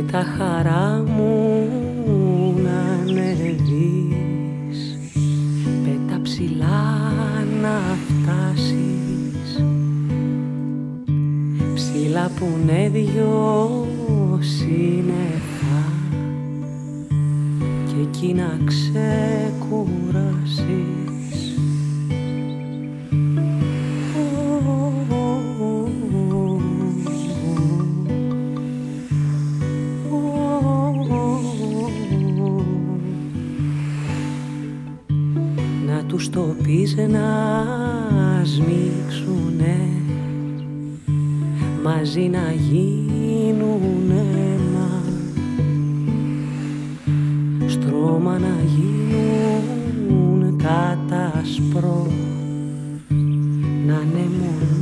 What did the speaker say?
τα χαρά μου να ανεβείς, πέτα ψηλά να φτάσεις, ψηλά που είναι δυο σύννεφα και εκεί να ξεκουράσεις. Τους το πεις να σμίξουνε, μαζί να γίνουνε ένα, στρώμα να γίνουν κατασπρό, να είναι μόνο